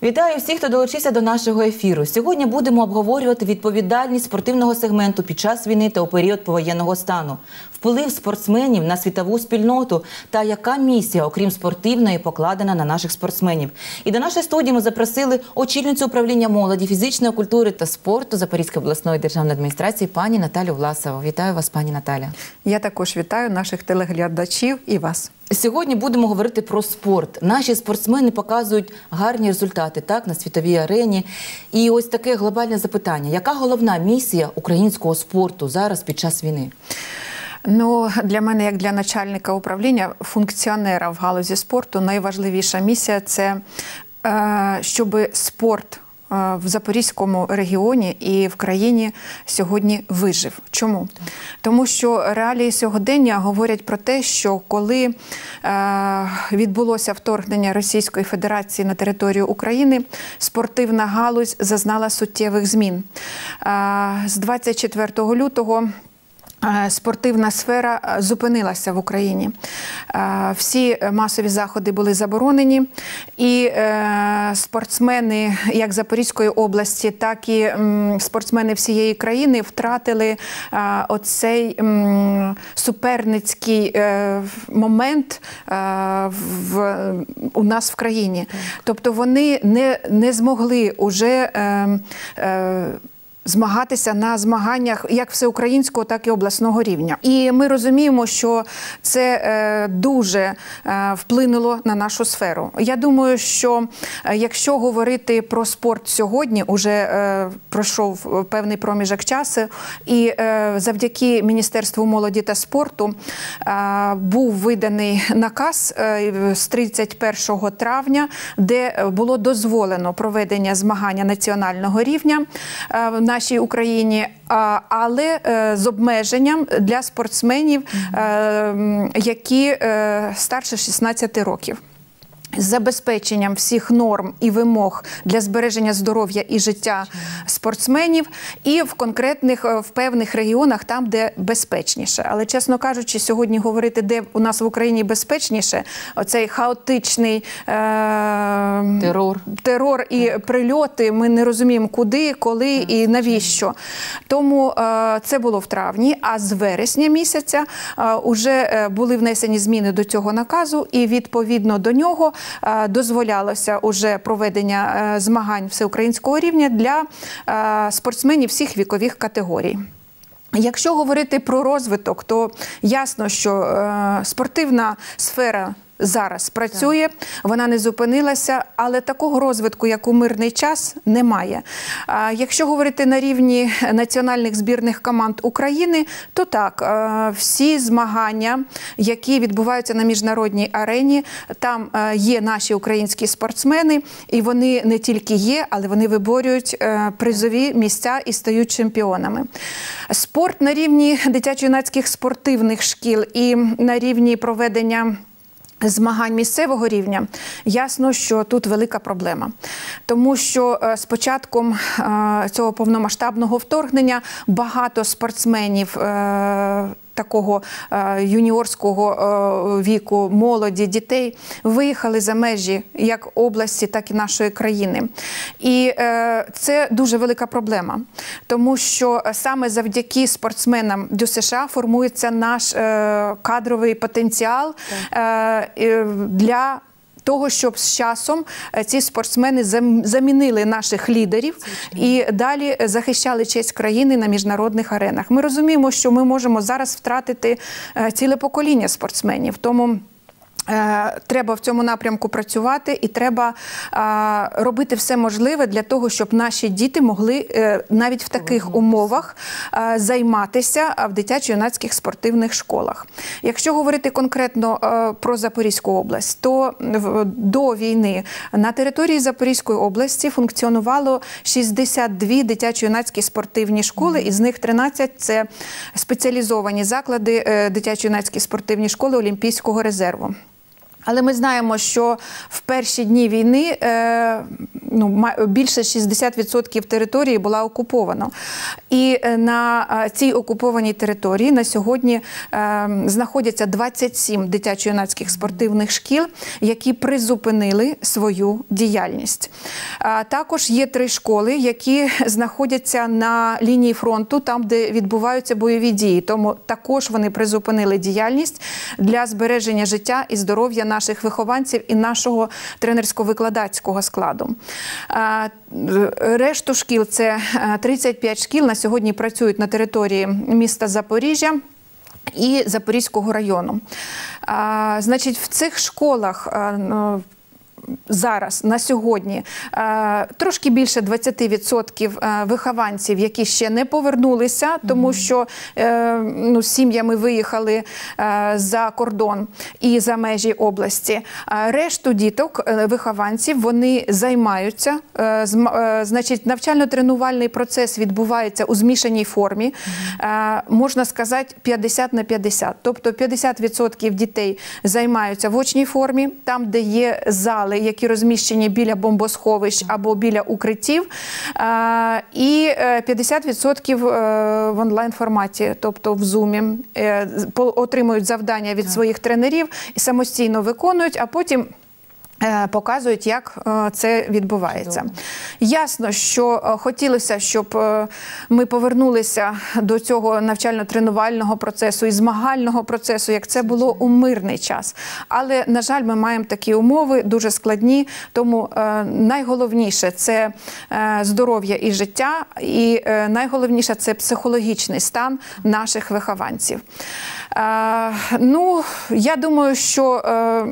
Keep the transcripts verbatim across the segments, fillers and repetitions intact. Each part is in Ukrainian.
Вітаю всіх, хто долучився до нашого ефіру. Сьогодні будемо обговорювати відповідальність спортивного сегменту під час війни та у період повоєнного стану, вплив спортсменів на світову спільноту та яка місія, окрім спортивної, покладена на наших спортсменів. І до нашої студії ми запросили очільницю управління молоді, фізичної культури та спорту Запорізької обласної державної адміністрації пані Наталю Власову. Вітаю вас, пані Наталя. Я також вітаю наших телеглядачів і вас. Сьогодні будемо говорити про спорт. Наші спортсмени показують гарні результати так, на світовій арені. І ось таке глобальне запитання. Яка головна місія українського спорту зараз під час війни? Ну, для мене, як для начальника управління, функціонера в галузі спорту, найважливіша місія – це щоб спорт в Запорізькому регіоні і в країні сьогодні вижив. Чому? Тому що реалії сьогодення говорять про те, що коли е, відбулося вторгнення Російської Федерації на територію України, спортивна галузь зазнала суттєвих змін. Е, з двадцять четвертого лютого спортивна сфера зупинилася в Україні. Всі масові заходи були заборонені, і спортсмени як Запорізької області, так і спортсмени всієї країни втратили оцей суперницький момент в, у нас в країні. Тобто вони не, не змогли уже змагатися на змаганнях як всеукраїнського, так і обласного рівня. І ми розуміємо, що це е, дуже е, вплинуло на нашу сферу. Я думаю, що е, якщо говорити про спорт сьогодні, уже е, пройшов певний проміжок часу, і е, завдяки Міністерству молоді та спорту е, був виданий наказ е, з тридцять першого травня, де було дозволено проведення змагання національного рівня е, в нашій Україні, але з обмеженням для спортсменів, які старше шістнадцяти років. З забезпеченням всіх норм і вимог для збереження здоров'я і життя спортсменів і в конкретних, в певних регіонах, там, де безпечніше. Але, чесно кажучи, сьогодні говорити, де у нас в Україні безпечніше, оцей хаотичний е терор. терор і прильоти, ми не розуміємо, куди, коли і навіщо. Тому е це було в травні, а з вересня місяця е уже були внесені зміни до цього наказу, і відповідно до нього дозволялося уже проведення змагань всеукраїнського рівня для спортсменів всіх вікових категорій. Якщо говорити про розвиток, то ясно, що спортивна сфера зараз працює, вона не зупинилася, але такого розвитку, як у мирний час, немає. Якщо говорити на рівні національних збірних команд України, то так, всі змагання, які відбуваються на міжнародній арені, там є наші українські спортсмени, і вони не тільки є, але вони виборюють призові місця і стають чемпіонами. Спорт на рівні дитячо-юнацьких спортивних шкіл і на рівні проведення змагань місцевого рівня, ясно, що тут велика проблема. Тому що з початком цього повномасштабного вторгнення багато спортсменів такого юніорського віку, молоді, дітей виїхали за межі як області, так і нашої країни. І це дуже велика проблема, тому що саме завдяки спортсменам Д Ю С Ш А формується наш кадровий потенціал для того, щоб з часом ці спортсмени замінили наших лідерів і далі захищали честь країни на міжнародних аренах. Ми розуміємо, що ми можемо зараз втратити ціле покоління спортсменів, тому треба в цьому напрямку працювати і треба а, робити все можливе для того, щоб наші діти могли е, навіть в таких умовах а, займатися в дитячо-юнацьких спортивних школах. Якщо говорити конкретно а, про Запорізьку область, то в, до війни на території Запорізької області функціонувало шістдесят дві дитячо-юнацькі спортивні школи, із них тринадцять – це спеціалізовані заклади е, дитячо-юнацькі спортивні школи Олімпійського резерву. Але ми знаємо, що в перші дні війни е, ну, більше шістдесят відсотків території була окупована. І на цій окупованій території на сьогодні е, знаходяться двадцять сім дитячо-юнацьких спортивних шкіл, які призупинили свою діяльність. А також є три школи, які знаходяться на лінії фронту, там, де відбуваються бойові дії. Тому також вони призупинили діяльність для збереження життя і здоров'я наших вихованців і нашого тренерсько-викладацького складу. А, решту шкіл, це тридцять п'ять шкіл, на сьогодні працюють на території міста Запоріжжя і Запорізького району. А, значить, в цих школах а, зараз, на сьогодні, трошки більше двадцять відсотків вихованців, які ще не повернулися, тому що ну, сім'ями виїхали за кордон і за межі області. Решту діток, вихованців, вони займаються. Значить, навчально-тренувальний процес відбувається у змішаній формі. Можна сказати, п'ятдесят на п'ятдесят. Тобто п'ятдесят відсотків дітей займаються в очній формі, там, де є зали, які розміщені біля бомбосховищ або біля укриттів, і п'ятдесят відсотків в онлайн-форматі, тобто в Zoom, отримують завдання від своїх тренерів і самостійно виконують, а потім показують, як це відбувається. Ясно, що хотілося, щоб ми повернулися до цього навчально-тренувального процесу і змагального процесу, як це було у мирний час. Але, на жаль, ми маємо такі умови, дуже складні, тому найголовніше – це здоров'я і життя, і найголовніше – це психологічний стан наших вихованців. Ну, я думаю, що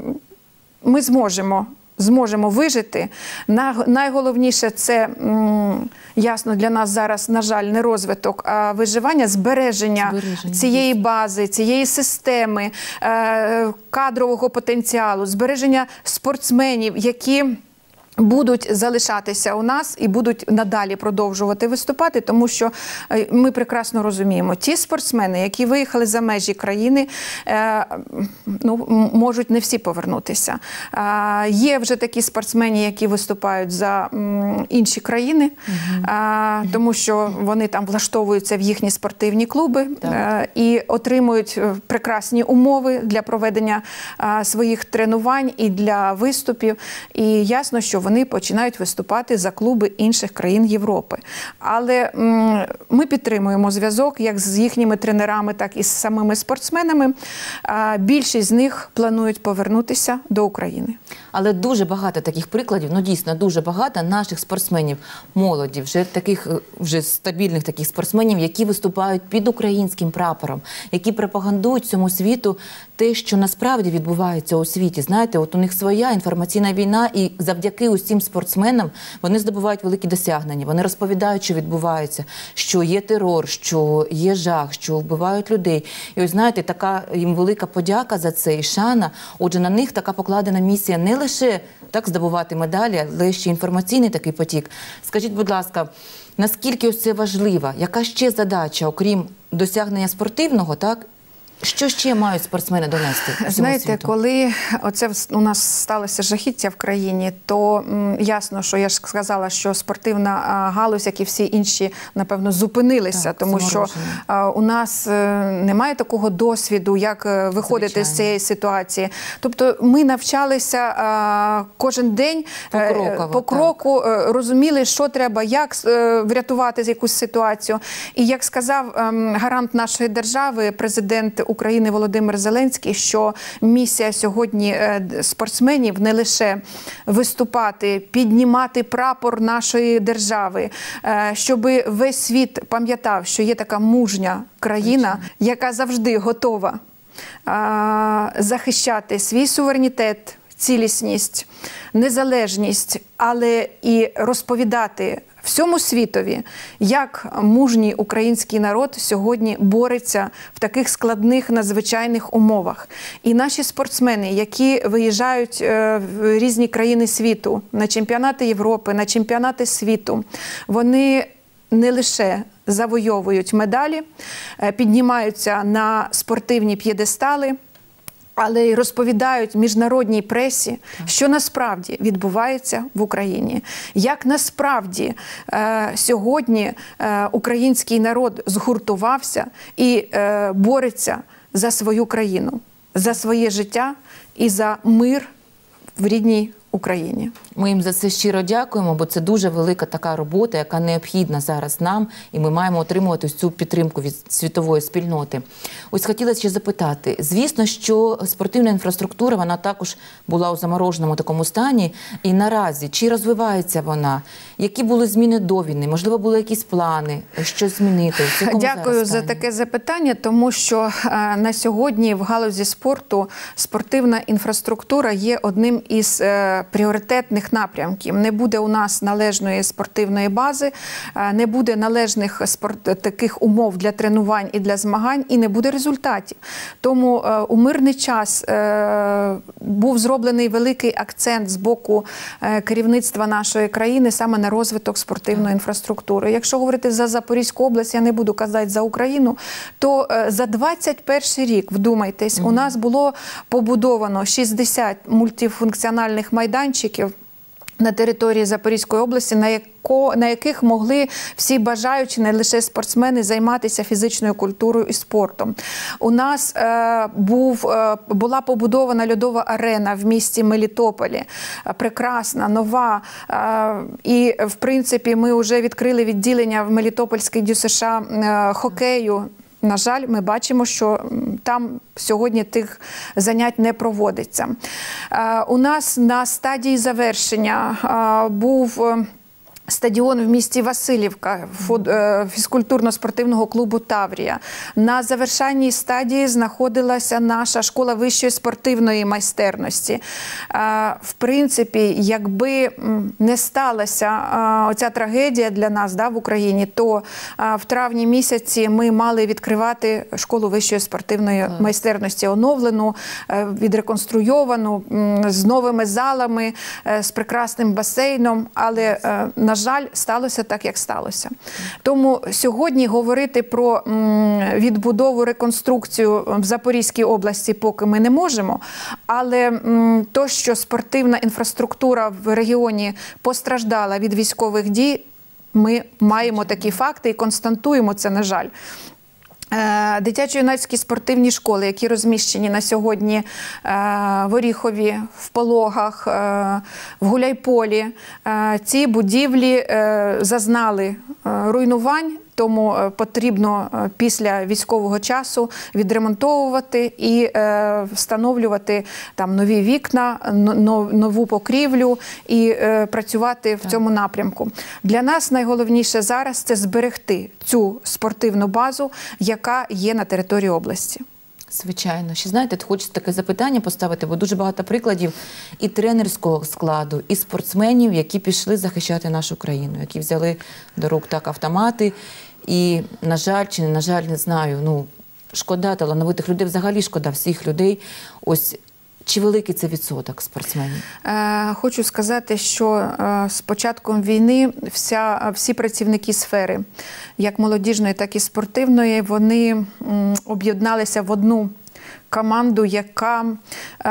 ми зможемо, зможемо вижити. Найголовніше – це, ясно, для нас зараз, на жаль, не розвиток, а виживання, збереження, збереження цієї бази, цієї системи, кадрового потенціалу, збереження спортсменів, які будуть залишатися у нас і будуть надалі продовжувати виступати, тому що ми прекрасно розуміємо, ті спортсмени, які виїхали за межі країни, ну, можуть не всі повернутися. Є вже такі спортсмени, які виступають за інші країни, угу. тому що вони там влаштовуються в їхні спортивні клуби так. і отримують прекрасні умови для проведення своїх тренувань і для виступів. І ясно, що вони починають виступати за клуби інших країн Європи. Але м, ми підтримуємо зв'язок як з їхніми тренерами, так і з самими спортсменами. А, більшість з них планують повернутися до України. Але дуже багато таких прикладів, ну дійсно дуже багато наших спортсменів, молоді, вже таких вже стабільних таких спортсменів, які виступають під українським прапором, які пропагандують цьому світу те, що насправді відбувається у світі. Знаєте, от у них своя інформаційна війна, і завдяки усім спортсменам вони здобувають великі досягнення. Вони розповідають, що відбувається, що є терор, що є жах, що вбивають людей. І ось, знаєте, така їм велика подяка за це і шана. Отже, на них така покладена місія не лише так здобувати медалі, але ще інформаційний такий потік. Скажіть, будь ласка, наскільки ось це важливо? Яка ще задача, окрім досягнення спортивного, так? Що ще мають спортсмени донести всьому Знаєте, світу? коли оце у нас сталося жахіття в країні, то м, ясно, що я ж сказала, що спортивна а, галузь, як і всі інші, напевно, зупинилися, так, тому що а, у нас а, немає такого досвіду, як а, виходити Звичайно. з цієї ситуації. Тобто ми навчалися а, кожен день, Покроково, по кроку, так. розуміли, що треба, як а, врятувати якусь ситуацію. І як сказав а, гарант нашої держави, президент України Володимир Зеленський, що місія сьогодні спортсменів не лише виступати, піднімати прапор нашої держави, щоб весь світ пам'ятав, що є така мужня країна, яка завжди готова захищати свій суверенітет, цілісність, незалежність, але і розповідати всьому світові, як мужній український народ сьогодні бореться в таких складних, надзвичайних умовах. І наші спортсмени, які виїжджають в різні країни світу, на чемпіонати Європи, на чемпіонати світу, вони не лише завойовують медалі, піднімаються на спортивні п'єдестали, але й розповідають міжнародній пресі, що насправді відбувається в Україні. Як насправді е, сьогодні е, український народ згуртувався і е, бореться за свою країну, за своє життя і за мир в рідній Україні. Ми їм за це щиро дякуємо, бо це дуже велика така робота, яка необхідна зараз нам, і ми маємо отримувати ось цю підтримку від світової спільноти. Ось хотіла ще запитати, звісно, що спортивна інфраструктура, вона також була у замороженому такому стані, і наразі, чи розвивається вона? Які були зміни до війни? Можливо, були якісь плани, що змінити? Дякую за таке запитання, тому що е, на сьогодні в галузі спорту спортивна інфраструктура є одним із е, пріоритетних напрямків. Не буде у нас належної спортивної бази, не буде належних спорт... таких умов для тренувань і для змагань, і не буде результатів. Тому е, у мирний час е, був зроблений великий акцент з боку е, керівництва нашої країни саме на розвиток спортивної інфраструктури. Якщо говорити за Запорізьку область, я не буду казати за Україну, то е, за двадцять перший рік, вдумайтесь, mm-hmm. у нас було побудовано шістдесят мультифункціональних майданчиків на території Запорізької області, на, яко, на яких могли всі бажаючі, не лише спортсмени, займатися фізичною культурою і спортом. У нас е, був, е, була побудована льодова арена в місті Мелітополі, е, прекрасна, нова. Е, і, в принципі, ми вже відкрили відділення в Мелітопольській ДЮСШ е, хокею. На жаль, ми бачимо, що там сьогодні тих занять не проводиться. У нас на стадії завершення був стадіон в місті Василівка фізкультурно-спортивного клубу «Таврія». На завершальній стадії знаходилася наша школа вищої спортивної майстерності. В принципі, якби не сталася оця трагедія для нас, да, в Україні, то в травні місяці ми мали відкривати школу вищої спортивної майстерності, оновлену, відреконструйовану, з новими залами, з прекрасним басейном, але, на жаль, сталося так, як сталося. Тому сьогодні говорити про відбудову, реконструкцію в Запорізькій області поки ми не можемо, але то, що спортивна інфраструктура в регіоні постраждала від військових дій, ми маємо такі факти і констатуємо це, на жаль. Дитячо-юнацькі спортивні школи, які розміщені на сьогодні в Оріхові, в Пологах, в Гуляйполі, ці будівлі зазнали руйнувань, тому потрібно після військового часу відремонтовувати і встановлювати там нові вікна, нову покрівлю і працювати в цьому напрямку. Для нас найголовніше зараз – це зберегти цю спортивну базу, яка є на території області. Звичайно. Ще, знаєте, хочеться таке запитання поставити, бо дуже багато прикладів і тренерського складу, і спортсменів, які пішли захищати нашу країну, які взяли до рук так автомати. І, на жаль, чи не на жаль, не знаю, ну, шкода талановитих людей, взагалі шкода всіх людей. Ось, чи великий це відсоток спортсменів? Е, хочу сказати, що е, з початком війни вся, всі працівники сфери, як молодіжної, так і спортивної, вони м, об'єдналися в одну команду, яка е,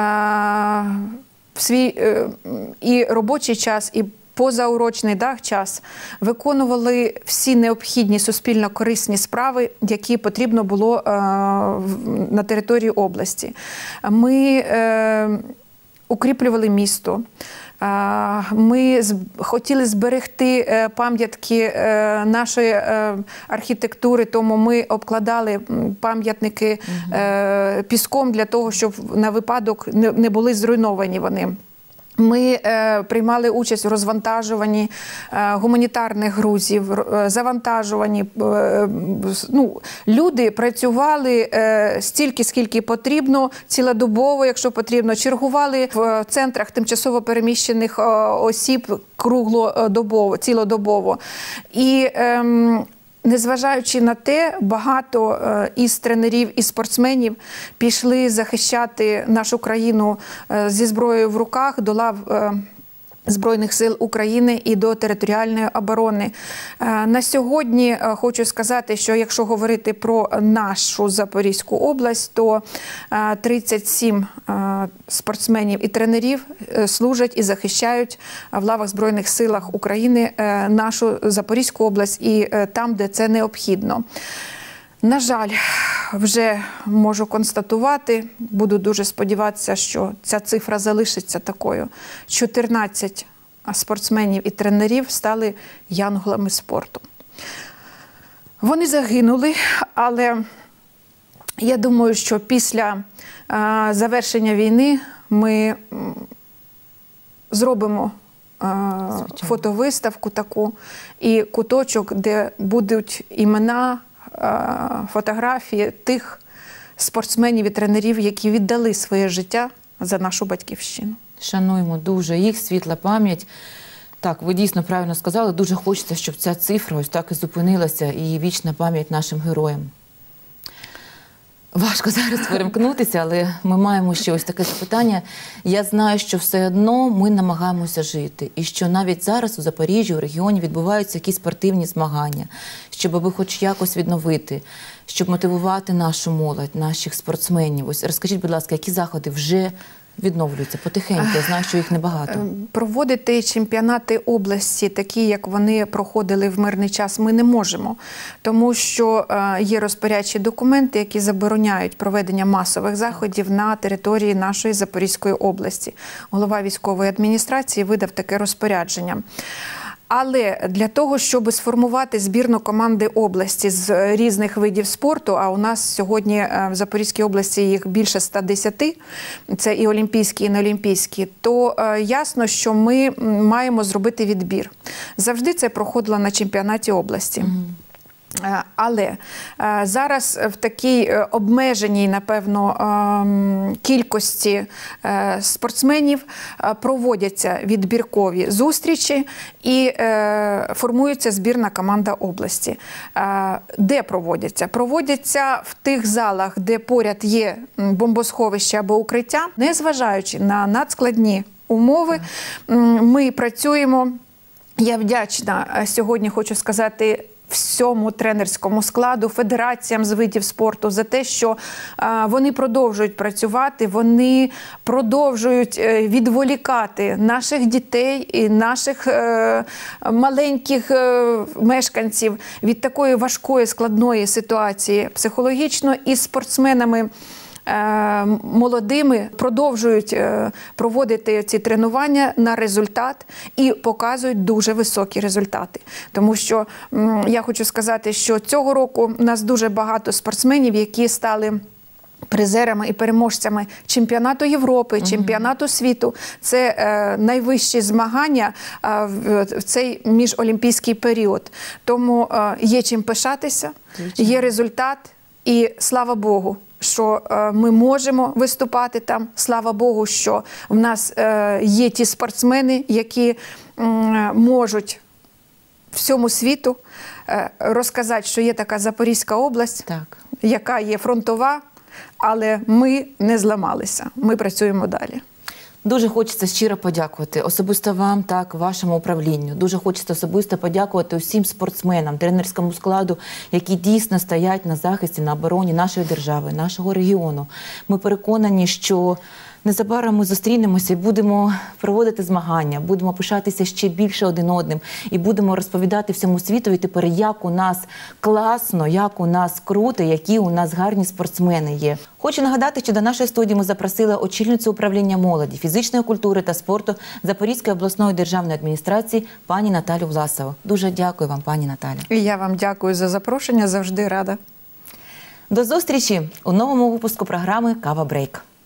в свій е, і робочий час, і позаурочний да, час виконували всі необхідні суспільно корисні справи, які потрібно було е, на території області. Ми е, укріплювали місто. Ми хотіли зберегти пам'ятки нашої архітектури, тому ми обкладали пам'ятники піском для того, щоб на випадок не були зруйновані вони. Ми е, приймали участь у розвантажуванні е, гуманітарних грузів, е, завантажуванні. Е, ну, люди працювали е, стільки, скільки потрібно, цілодобово, якщо потрібно, чергували в центрах тимчасово переміщених е, осіб круглодобово, цілодобово. І е, незважаючи на те, багато із тренерів і спортсменів пішли захищати нашу країну зі зброєю в руках до лав Збройних сил України і до територіальної оборони. На сьогодні хочу сказати, що якщо говорити про нашу Запорізьку область, то тридцять сім спортсменів і тренерів служать і захищають в лавах Збройних силах України нашу Запорізьку область і там, де це необхідно. На жаль, вже можу констатувати, буду дуже сподіватися, що ця цифра залишиться такою. чотирнадцять спортсменів і тренерів стали янголами спорту. Вони загинули, але я думаю, що після а, завершення війни ми зробимо а, фотовиставку таку і куточок, де будуть імена, фотографії тих спортсменів і тренерів, які віддали своє життя за нашу батьківщину. Шануємо дуже їх, світла пам'ять. Так, ви дійсно правильно сказали, дуже хочеться, щоб ця цифра ось так і зупинилася, і вічна пам'ять нашим героям. Важко зараз перемкнутися, але ми маємо ще ось таке запитання. Я знаю, що все одно ми намагаємося жити. І що навіть зараз у Запоріжжі, у регіоні відбуваються якісь спортивні змагання, щоб аби хоч якось відновити, щоб мотивувати нашу молодь, наших спортсменів. Ось розкажіть, будь ласка, які заходи вже відновлюються потихеньку? Я знаю, що їх небагато. Проводити чемпіонати області, такі, як вони проходили в мирний час, ми не можемо. Тому що є розпорядчі документи, які забороняють проведення масових заходів на території нашої Запорізької області. Голова військової адміністрації видав таке розпорядження. Але для того, щоб сформувати збірну команди області з різних видів спорту, а у нас сьогодні в Запорізькій області їх більше ста десяти, це і олімпійські, і неолімпійські, то ясно, що ми маємо зробити відбір. Завжди це проходило на чемпіонаті області. Але зараз в такій обмеженій, напевно, кількості спортсменів проводяться відбіркові зустрічі і формується збірна команда області. Де проводяться? Проводяться в тих залах, де поряд є бомбосховище або укриття. Незважаючи на надскладні умови, ми працюємо. Я вдячна сьогодні, хочу сказати, всьому тренерському складу, федераціям з видів спорту за те, що вони продовжують працювати, вони продовжують відволікати наших дітей і наших маленьких мешканців від такої важкої, складної ситуації психологічно, і спортсменами молодими продовжують проводити ці тренування на результат і показують дуже високі результати. Тому що я хочу сказати, що цього року у нас дуже багато спортсменів, які стали призерами і переможцями чемпіонату Європи, чемпіонату світу. Це е, найвищі змагання е, в цей міжолімпійський період. Тому е, є чим пишатися, є результат і слава Богу, що ми можемо виступати там. Слава Богу, що в нас є ті спортсмени, які можуть всьому світу розказати, що є така Запорізька область, так, яка є фронтова, але ми не зламалися. Ми працюємо далі. Дуже хочеться щиро подякувати особисто вам, так, вашому управлінню. Дуже хочеться особисто подякувати усім спортсменам, тренерському складу, які дійсно стоять на захисті, на обороні нашої держави, нашого регіону. Ми переконані, що незабаром ми зустрінемося і будемо проводити змагання, будемо пишатися ще більше один одним і будемо розповідати всьому світові тепер, як у нас класно, як у нас круто, які у нас гарні спортсмени є. Хочу нагадати, що до нашої студії ми запросили очільницю управління молоді, фізичної культури та спорту Запорізької обласної державної адміністрації пані Наталю Власову. Дуже дякую вам, пані Наталя. І я вам дякую за запрошення, завжди рада. До зустрічі у новому випуску програми «Кава Брейк».